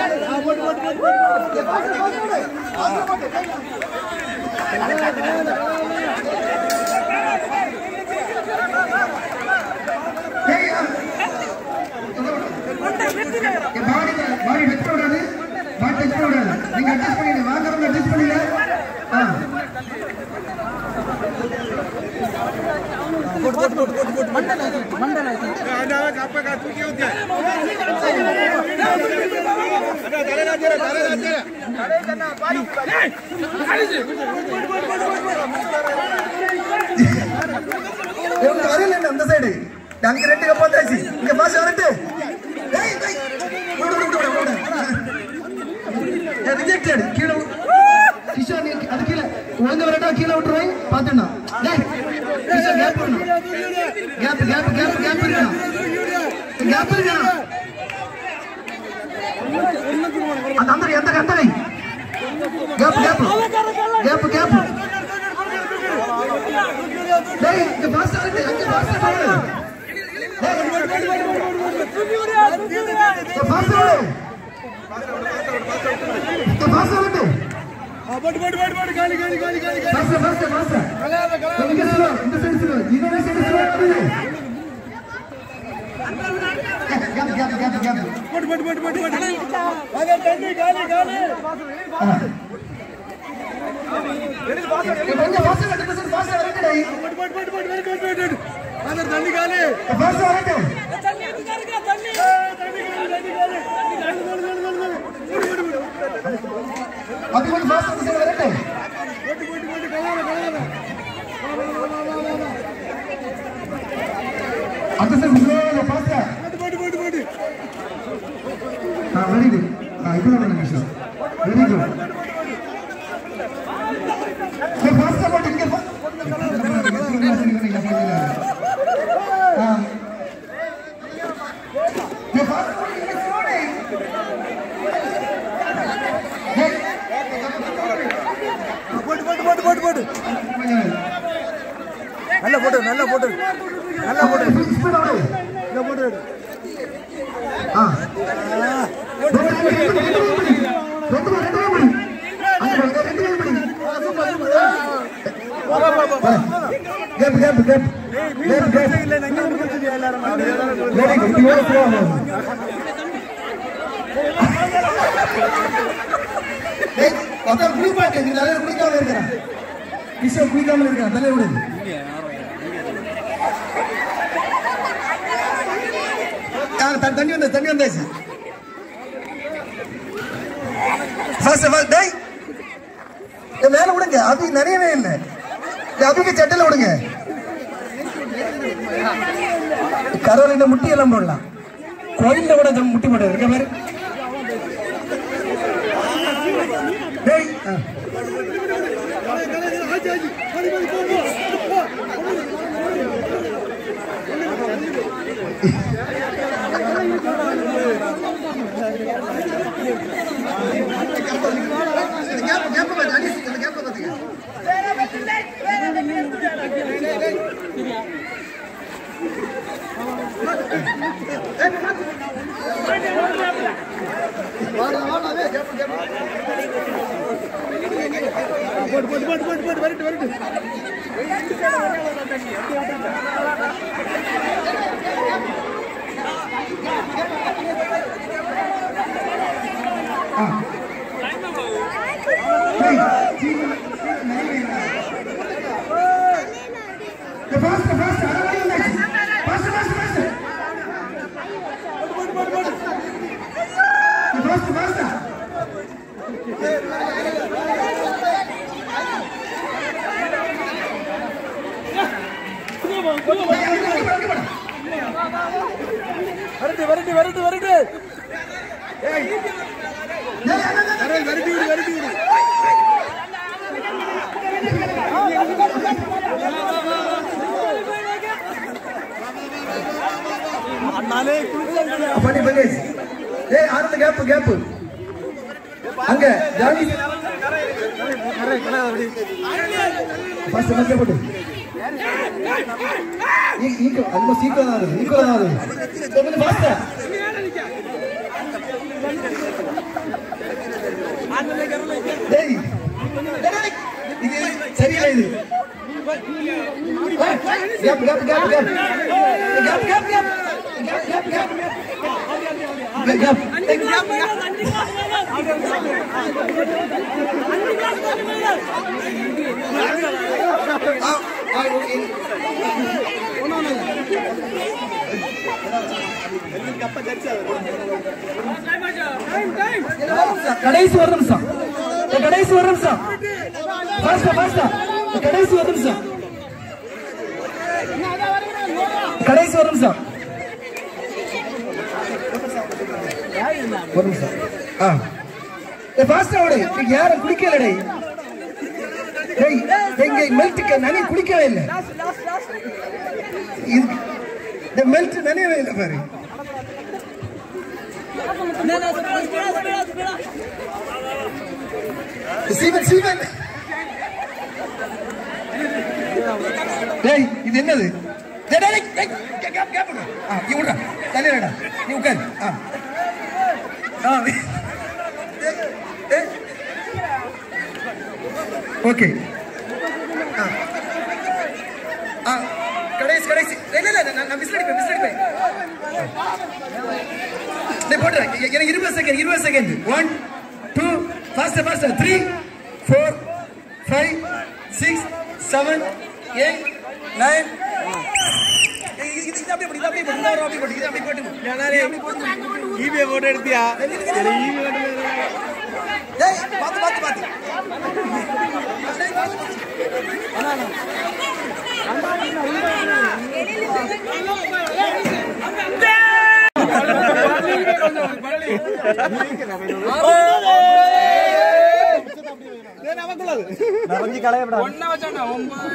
அந்த சைடு அங்க ரெண்டு கப்பாத்தாச்சு இங்க பாஸ் வரட்டு ரிஜெக்டட் கீழே கிஷோர் அது கீழே ஒழுங்கு வரட்டா கீழே விட்டுருவாங்க பாத்துடா கிஷோர் கேப் பண்ணணும் கேப் கேப் கேப் கேப் இருக்கணும் கேப் இருக்கணும் அந்த அந்த எந்த கந்தனை கேப் கேப் கேப் கேப் டேய் இந்த பாஸ் வரட்டு அங்க பாஸ் வரட்டு பாஸ் வரட்டு तो पास आउट बट गाली गाली गाली गाली पास इनके सुनो इन साइड सुनो इन्होंने साइड सुनो गैप बट अरे तन्नी गाली गाली ये पास आउट नहीं बट अरे तन्नी गाली पास आउट तन्नी अभी वो फास्ट से रहते हैं अब से स्लो फास्ट है हां वेरी गुड हां इधर वाला निशा वेरी गुड ये फास्ट है इनके हां ये फास्ट इनके स्लो नहीं நல்ல போடு ஸ்பீட் ஆடு நல்ல போடு ஆ கேப் இல்ல நங்க குடிச்சு எல்லாரும் very good you are flow ஏய் அத குடி பாட்டு நீ நல்ல குடிக்காம இருக்கற கிஷோ குடிக்காம இருக்கற தலை விடு யார் தண்ணி வந்தாச்சு ஃபர்ஸ்ட் டேய் மேல விடுங்க அபி நிறையவே இல்ல அபிக்கு சட்டல விடுங்க கரோலின முட்டி எல்லாம் போடலாம் கோயில்ல கூட முட்டி போட்டு இருக்க பாரு டேய் गैप अंगे जानी फर्स्ट मध्य पड़ो इको ऑलमोस्ट इको ना तो मैंने फास्ट இது gap gap gap gap gap gap gap கடைசி ஒரு நிமிஷம் கடைசி ஒரு நிமிஷம் கடைசி ஒரு நிமிஷம் கடைசி ஒரு நிமிஷம் ஒரு நிமிஷம் ஃபாஸ்டா ஓடு யாரும் குடிக்கலடே மெல்ட்டுக்கு நனி குடிக்கவே இல்லை இந்த மெல்ட் நனையவே இல்லை பாரு சீவன் சீவன் டேய் இது என்னது நீ உட்கார் ஓகே கடைசி கடைசி நான் விசிலடிப்பேன் போட்டுறேன் எனக்கு 20 செகண்ட் 1 2 faster 3 4 5 6 7 8 9 போட்டு எடுத்தியா நிறைஞ்சு களையப்படா ஒண்ணா வச்சாண்டா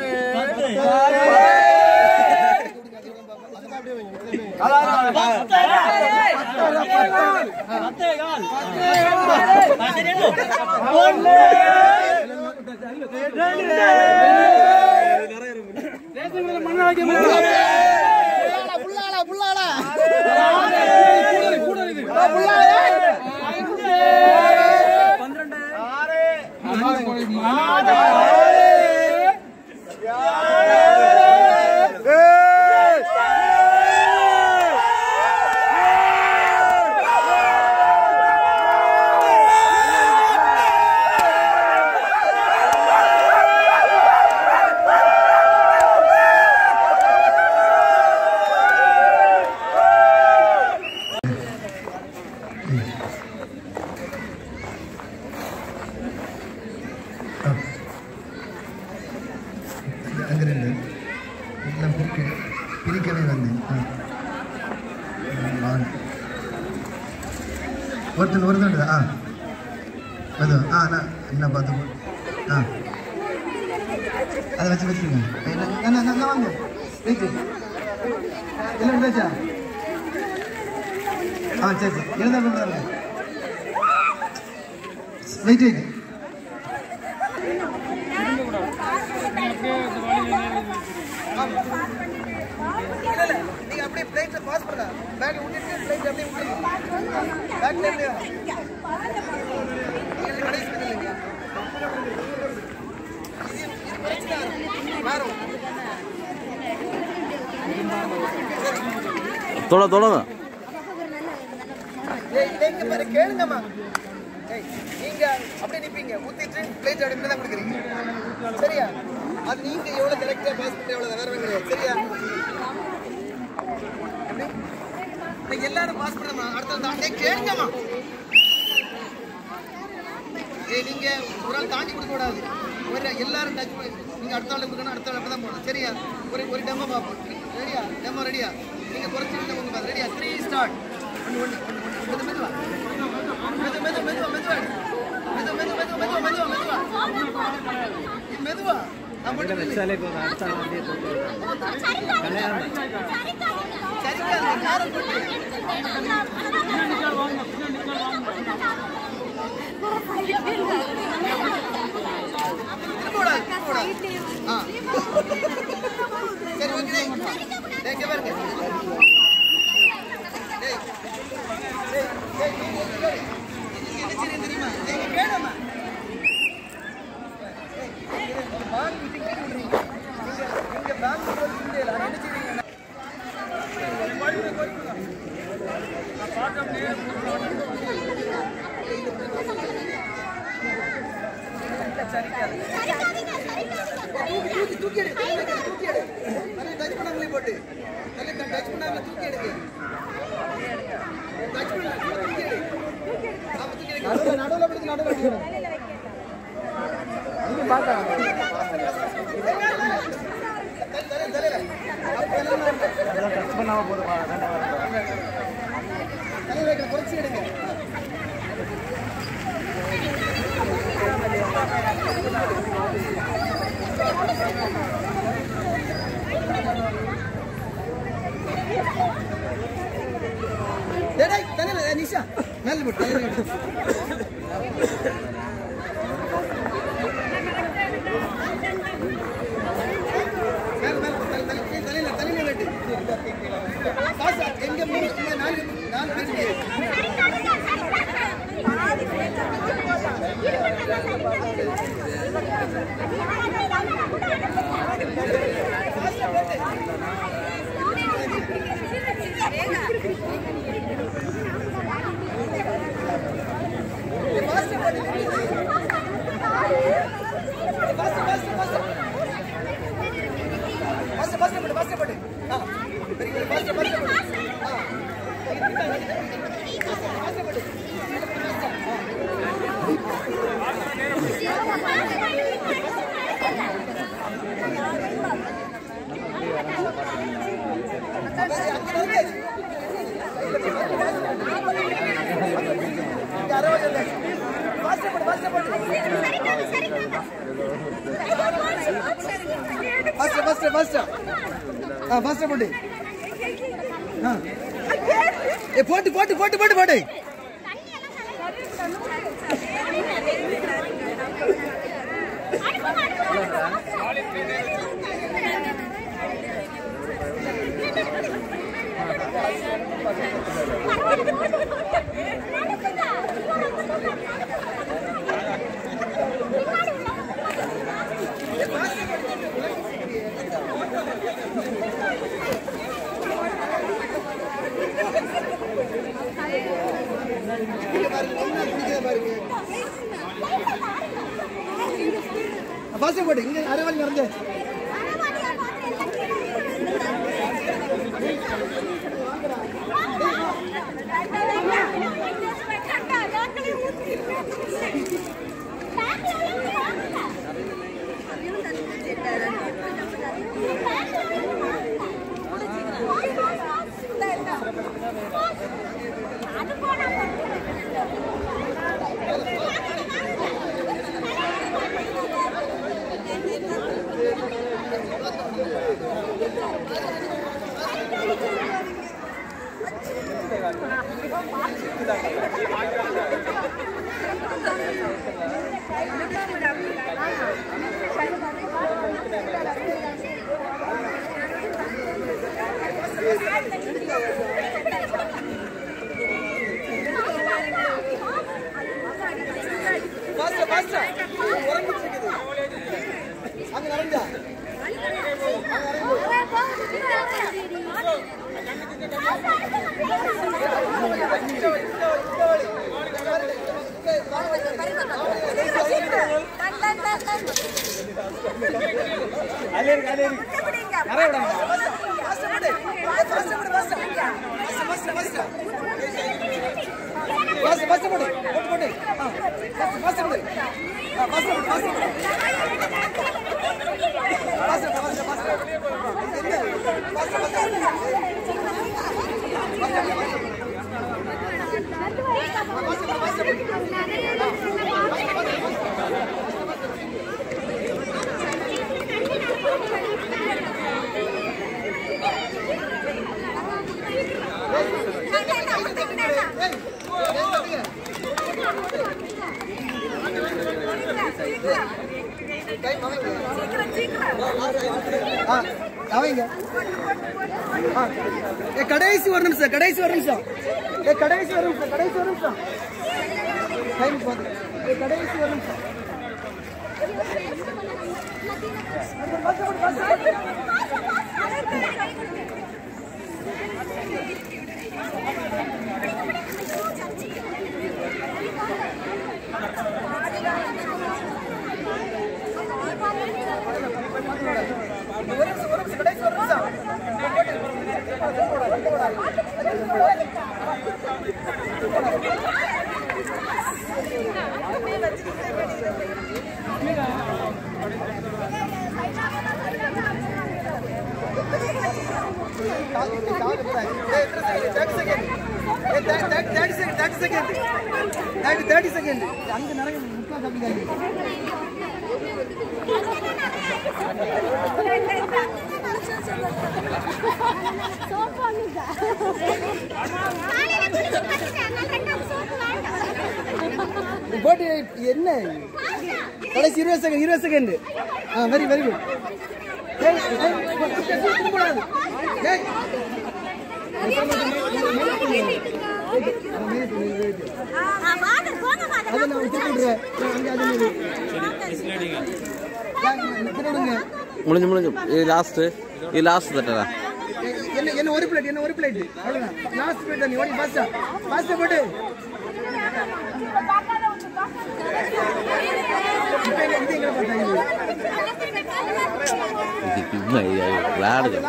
多了多了。 கேளுங்கம்மா நீங்க அப்படியே நிப்பீங்க ஊத்திட்டு பிளேட் அப்படியே தான் கொடுக்குறீங்க சரியா அது நீங்க எவ்வளவு கரெக்டா பாஸ் பண்ணி எவ்வளவு வேற கிடையாது சரியா நீங்க எல்லாரும் பாஸ் பண்ணமா அடுத்த தாண்டி கேளுங்கம்மா நீங்க ஒரு ஆள் தாண்டி கொடுக்க கூடாது ஒரு எல்லாரும் டச் பண்ணி நீங்க அடுத்த ஆள் கொடுக்கணும் அடுத்த ஆள் தான் போகணும் சரியா ஒரு டெமோ பார்ப்போம் ரெடியா டெமோ ரெடியா நீங்க குறைச்சிட்டு உங்க பாத்து ரெடியா 3 ஸ்டார்ட் மெதுவா தெரியுமா நிஷா நல்ல போட்டு போட்டு போட்டு போட்டு போட்டு போட்டு பாச போடு இங்க அரைவாளி நடந்து கடைசி ஒரு நிமிஷம் கடைசி ஒரு நிமிஷம் கடைசி ஒரு நிமிஷம் கடைசி ஒரு நிமிஷம் கடைசி ஒரு நிமிஷம் என்ன கடைசி 20 செகண்ட் வெரி வெரி குட் முடிஞ்சு முடிஞ்சு இது லாஸ்ட் தட்டடா என்ன ஒரு பிளேட் அவ்வளவுதான் லாஸ்ட் பிளேட் நீ ஓடி ஃபாஸ்டா போடு விளையாடுது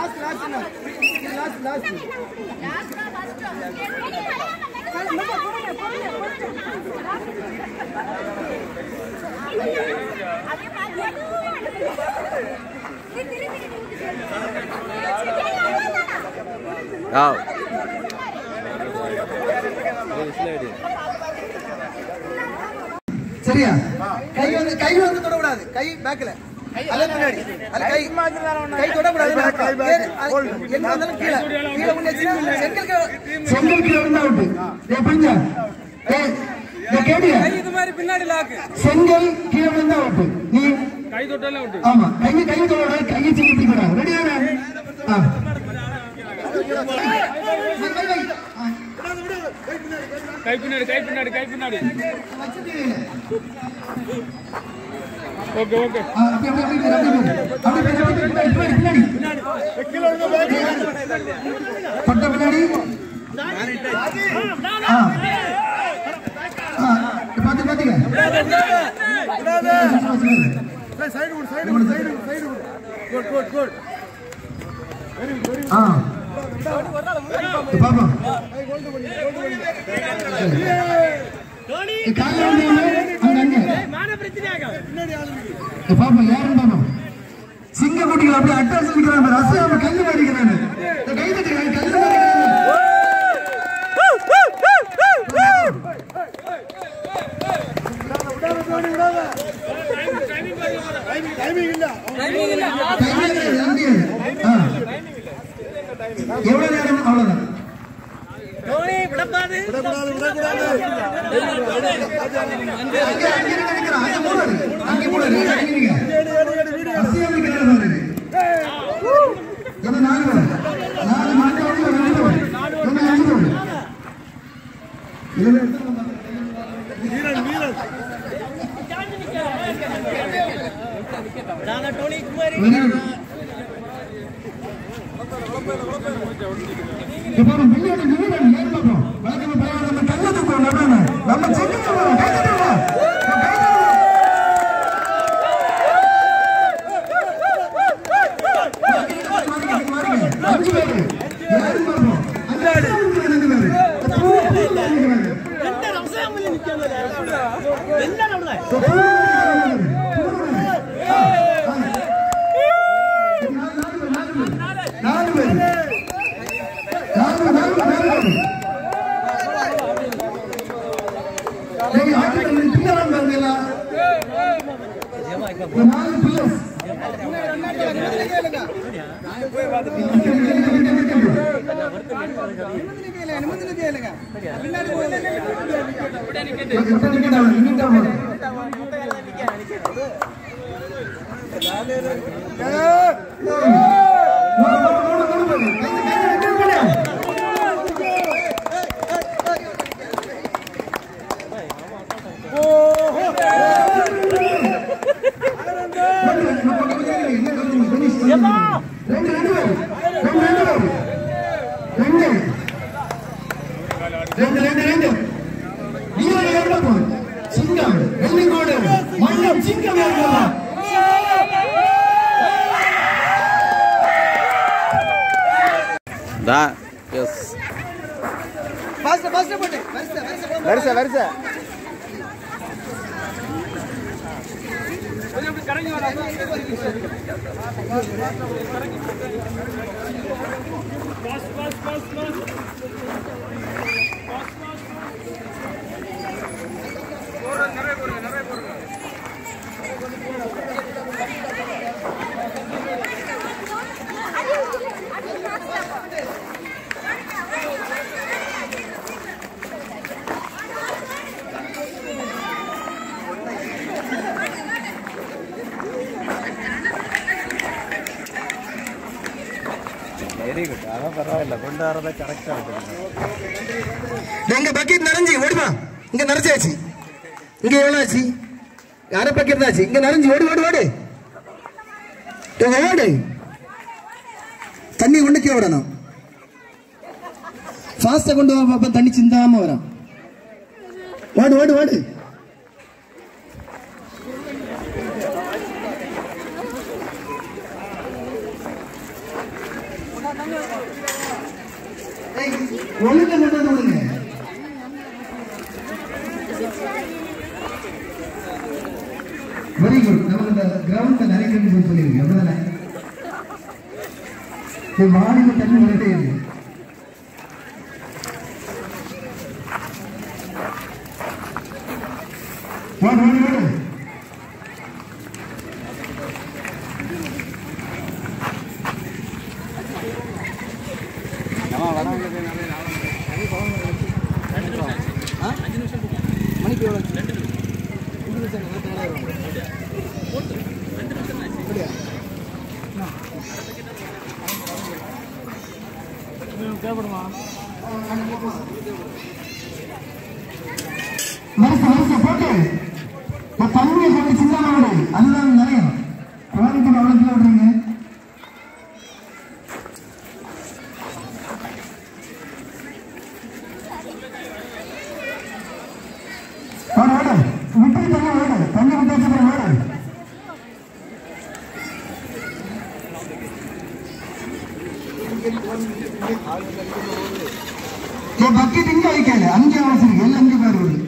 சரியா கை வந்து தொடக்கூடாது கை பேக்ல அது பின்னாடி அது கை தொடக்கூடாது எங்க வந்தாலும் கீழே முன்னேச்சு செங்கல் கீழே வந்தா அவுட் ஏ பஞ்சா ஏ கேடியா இது மாதிரி பின்னாடி லாக் செங்கல் கீழே வந்தா அவுட் நீ கை தொட்டால அவுட் ஆமா கை தொடக்கூடாது கை சிக்கி போடா ரெடியா கை பின்னாடி ஓகே பட்ட பின்னாடி பாத்துக்க குட் பாப்பா பாப்பா யாரும் பாப்பா சிங்க குட்டிகள் அப்படியே அட்டாஸ் இருக்கிறாங்க ரசிகாம கல்லு மாடிக்கிறாங்க கை தட்டுகிறாங்க கல்லு எவ்வளவு நேரம் அவ்வளவுதான் வெரி குட். அதான் பரவாயில்ல, கொண்டு வரதை கரெக்டாக இருக்குது. எங்க பக்கெட் நிறைஞ்சி ஓடுமா? இங்க நிறைச்சாச்சு. இங்க எவ்வளவு ஆச்சு? அரை பக்கெட் தான் ஆச்சு. இங்க நிறைஞ்சி ஓடு ஓடு ஓடு ஓடு. தண்ணி ஒண்ணுக்கே விடணும். ஃபாஸ்டா கொண்டு வா பாப்பா, தண்ணி சிந்தாம வரும். ஓடு ஓடு ஓடு. ஒழுங்க மட்டும் ஒழுங்க. Very good. நம்ம இந்த கிரவுண்ட்ல நிறைய பேர் சொல்லியிருக்கு, அப்படிதானே? மாநில தண்ணி வரட்டே இருக்கு. ஓடு ஓடு ஓடு. மணிக்கு எவ்வளோ? 2 நிமிஷம். தேவைப்படுமா? வரிசை போட்டு தண்ணியை போட்டு சின்னமா விடு. அதுதான் நிறைய குவாலிட்டி. அவ்வளோ கிலோ விடுறீங்க. விட்டு தண்ணி ஓடு. தண்ணி விட்டு ஓடு. பக்கெட் இங்க வைக்கல, அங்கே வச்சிருக்கு. எல்லாம் அங்கே பாரு ஓடு.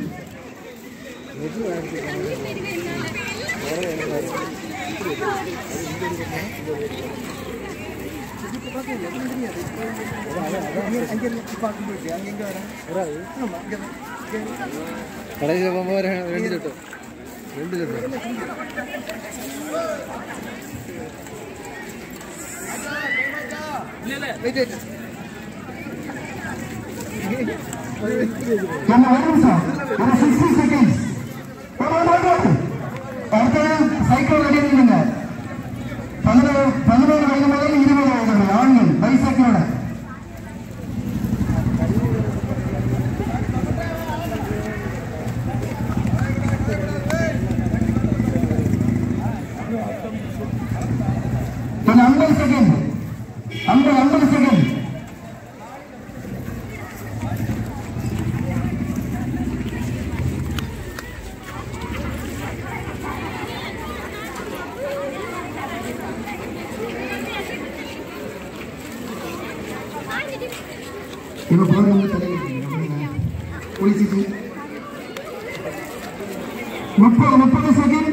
கடைசியில் போகும்போது 2 லிட்டர். சைக்கிள் ரெடி பண்ணுங்க. 11 வயது முதல் 20 வயது ஆண்கள் பைசைக்கிளோட. கொஞ்சம் 50 செகண்ட். 50 செகண்ட். இப்ப போறவங்க ஒளிச்சிட்டு 30 செகண்ட்.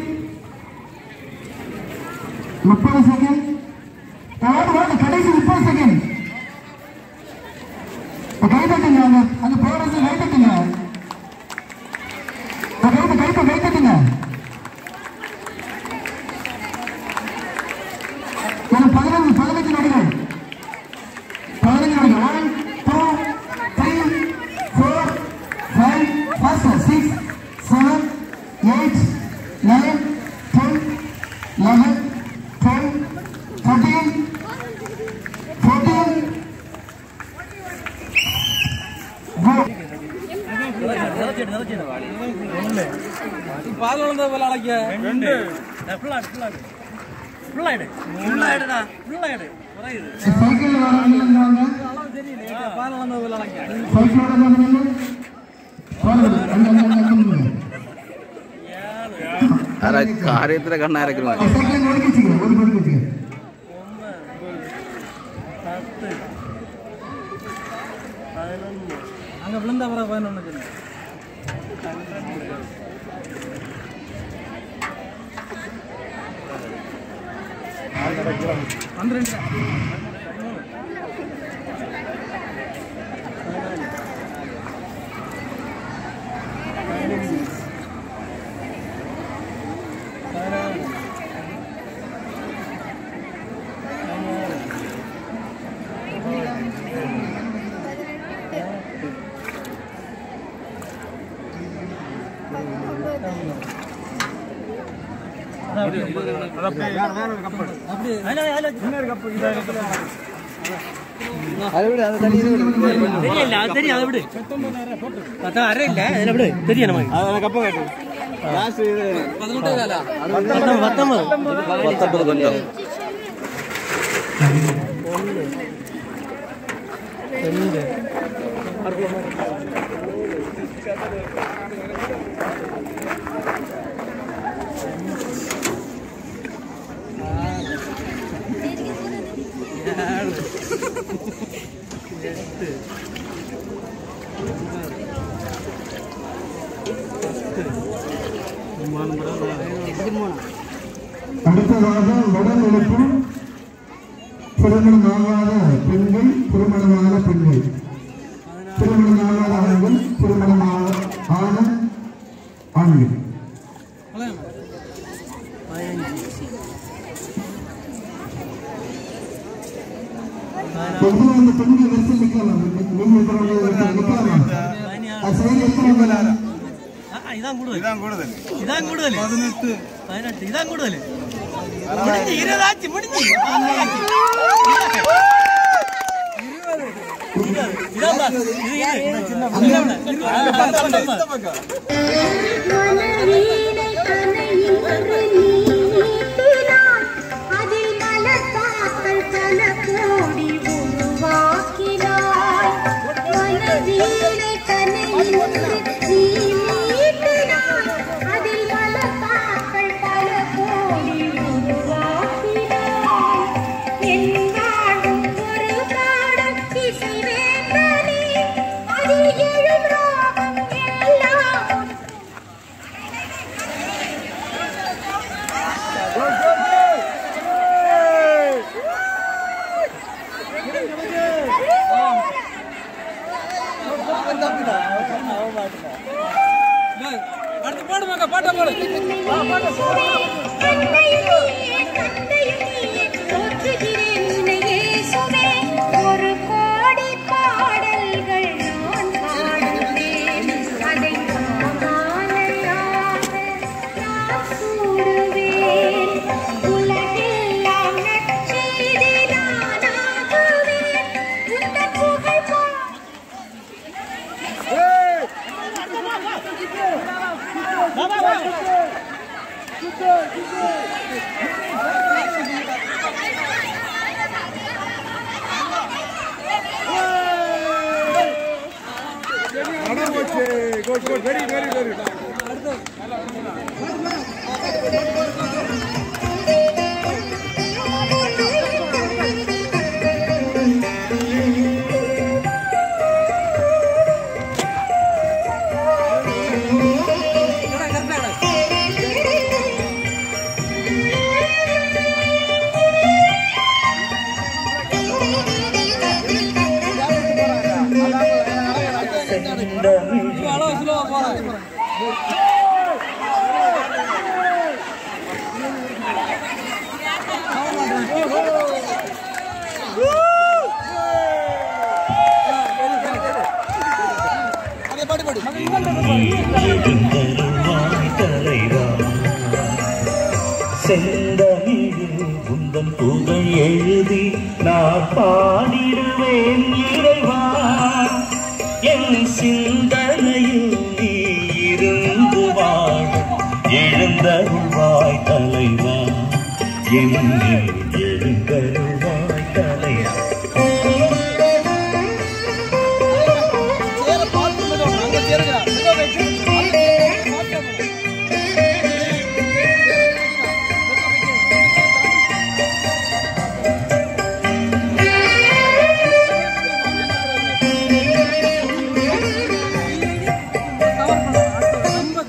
30 செகண்ட். கடைசி 30 செகண்ட். கை தட்டுங்க. அந்த போறது கை தட்டுங்க. கை தட்டுங்க. 15 நொடிகள். 15 நொடிகள். 1 2 3 4 5 6 7 8 9 10 11 12 13 14 பால் வளர்ந்த போல அழைக்க 2 சைக்கிள் வரவங்க பால் வளர்ந்த போல அழைக்க சைக்கிளோட காரியத்தில் கண்ணா இருக்கிறாங்க. அங்கே விழுந்தா வர 11. அடுத்ததாக உடல் திருமணமாகாத பெண்கள், திருமணமான பெண்கள், திருமணமாகாத ஆண்கள், திருமணமான ஆண்கள். அந்த பெண்கள் வரிசை நிற்கலாம். இதான் கூடுதல் 18 இதான் கூடுதல் முடிஞ்சு 20 ஆச்சு முடிஞ்சு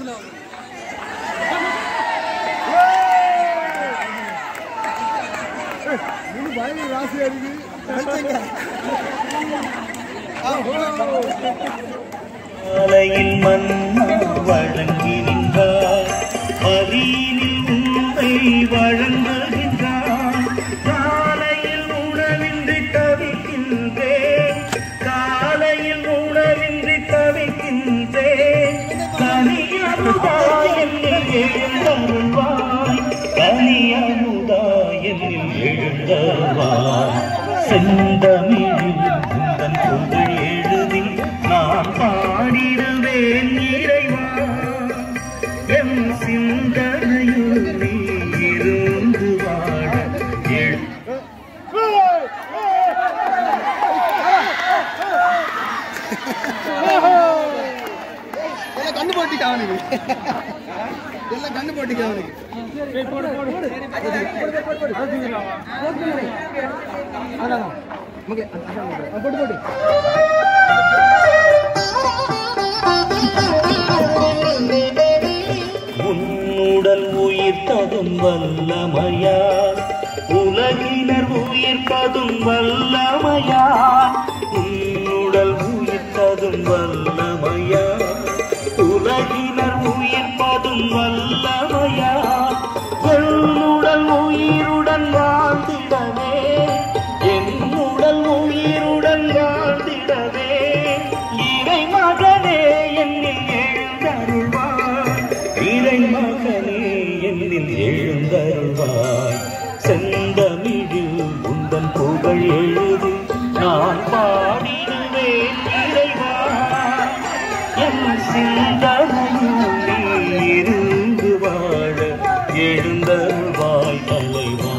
1 காலையில் மன்னா வழங்கி நின்றார், மதியினில் உண்மை வழங்குகின்றார். காலையில் உணவின்றி தவிக்கின்றேன், காலையில் உணவின்றி தவிக்கின்றேன். கனியமுதாயனில் எழுந்தருள்வாய், கனியமுதாயனில் எழுந்தருள்வாய். செந்தமிழில் உந்தன் புகழ் எழுதி நான் பாடிடுவேன் இறைவா, என் சிந்தனையில் நீ இருந்து வாழ கண்ணு போட்டிக்க அவனுக்கு, எல்லாம் கண்ணு போட்டிக்க அவனுக்கு. போட்டு உன்னுடன் உயிர்த்ததும் வல்லமையால், உலகினர் உயிர்ப்பதும் வல்லமையால். உன்னுடல் உயிர்த்ததும் வல்லமையால், உலகினர் உயிர்ப்பதும் வல்லமையால். என்னுடல் உயிருடன் வாழ்ந்திடவே, என்னுடல் உயிருடன் வாழ்ந்திடவே. இறை மகனே என்னில் எழுந்தருள்வாய், இறை மகனே என்னில் எழுந்தருள்வாய். செந்தமிழில் உந்தன் புகழ் எழுதி நான் பாடிடுவேன் இறைவா, என் சிந்தனையில் நீ இருந்து வாழ எழுந்தருள்வாய் தலைவா.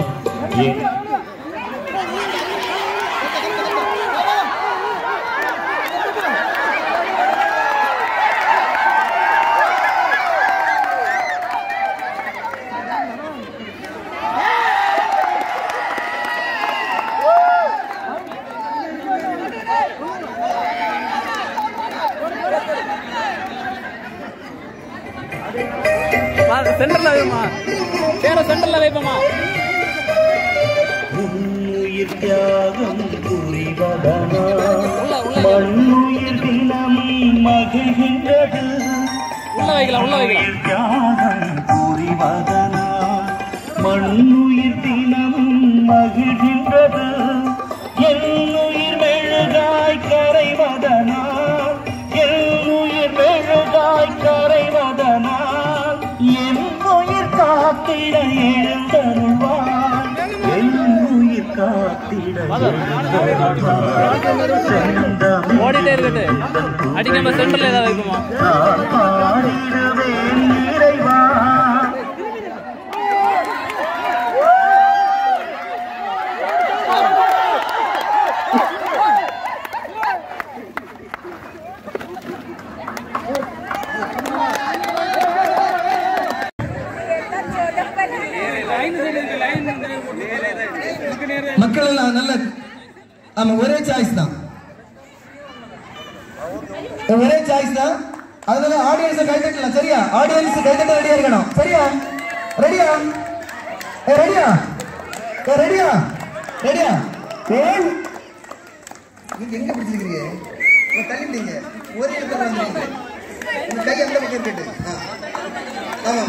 சென்டர்ல வைப்பமா, சேர சென்டர்ல வைப்பமா. உன்னுயிர் தியாகம் புரிவதனா, மண்ணுயிர் தினமும் மகிழ்கின்றது. உள்ள வைக்கலாம், உள்ள வைக்கலாம். தியாகம் புரிவதனா, மண்ணுயிர் தினமும் மகிழ்கின்றது. என்னுயிர் மெழுகாய் கரைவதனா, என்னுயிர் மெழுகாய் கரைவதனா. என் உயிர் காத்திட எழுந்தருள்வாய், என் உயிர் காத்திட ஓடிட்டே இருக்கட்டு, அடிக்காம சென்டர்ல ஏதாவது வைப்போமா. பாடிடுவேன் இறைவா. மக்கள் எல்லாம் நல்ல, ஆமா ஒரே சாய்ஸ் தான், ஒரே சாய்ஸ் தான். அதனால ஆடியன்ஸ் கை தட்டலாம், சரியா? ஆடியன்ஸ் கை தட்ட ரெடியா இருக்கணும், சரியா? ரெடியா? ரெடியா? ரெடியா? ரெடியா? நீங்க எங்க பிடிச்சிருக்கீங்க? தள்ளிட்டீங்க, ஒரே இடத்துல வந்துட்டீங்க. உங்க கை அந்த பக்கம் இருக்கட்டு. ஆமா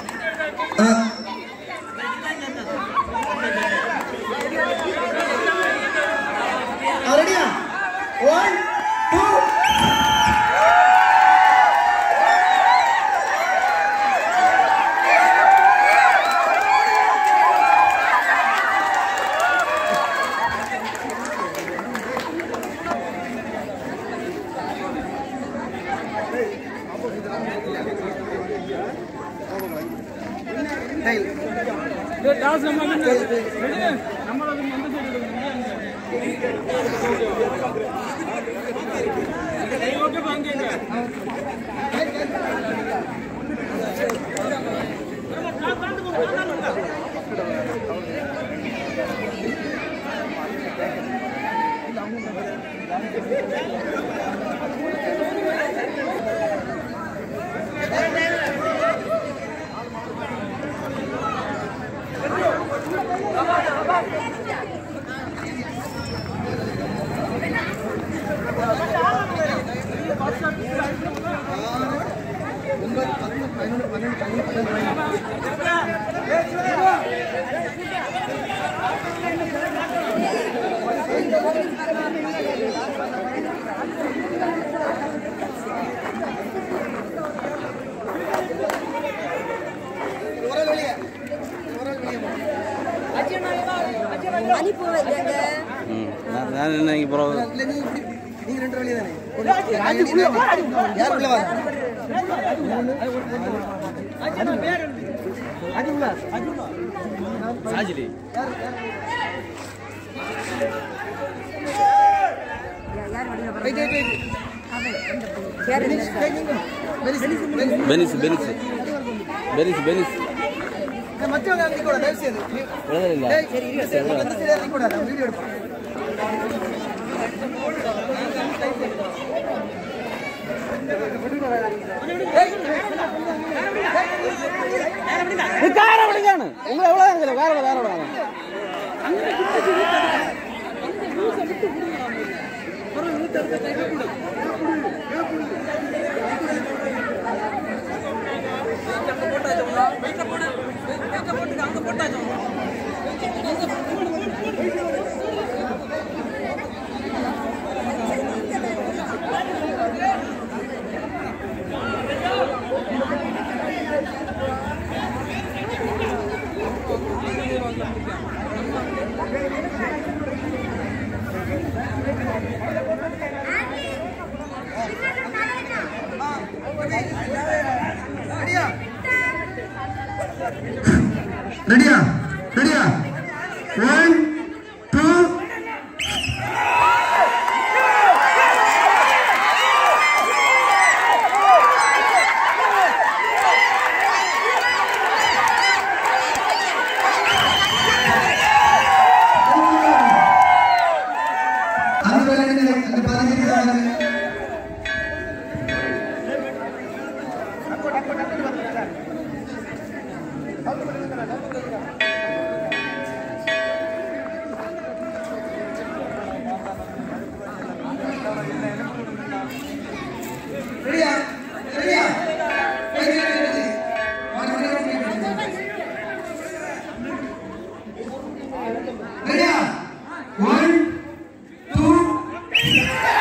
ரெடியா? 1 2 டாஸ் நம்ம நம்ம ஓகே வாங்கங்க. நான் என்ன இங்கே போகிறோம் நீங்க 2 வழியா தானே யார் உள்ள வர சாஜிலி பெனிஸ் பெனிஸ் பெனிஸ் பெனிஸ் மச்சவங்க அங்க கூட தயவு செய்து விடுதலை சரி இருக்கு அந்த சைடு அங்க கூட வீடியோ எடுப்போம் கார விடுங்கானு உங்களை எவ்வளோ வேற வேற விடுவாங்க ரெடியா ரெடியா 1 2 அந்த வேலையை அந்த பாதிக்கிறாங்க ரெடியா ரெடியா ரெடியா 1 2